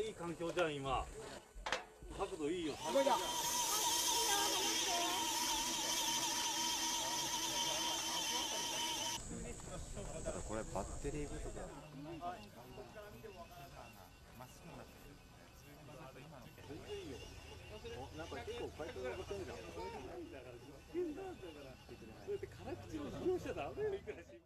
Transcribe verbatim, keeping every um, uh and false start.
いい環境じゃん今。角度いいよ。 すごいな。 これバッテリー不足だ。 全然いいよ。なんか結構回答が残ってるじゃん。そうやって辛口を使用しちゃダメよいくらし。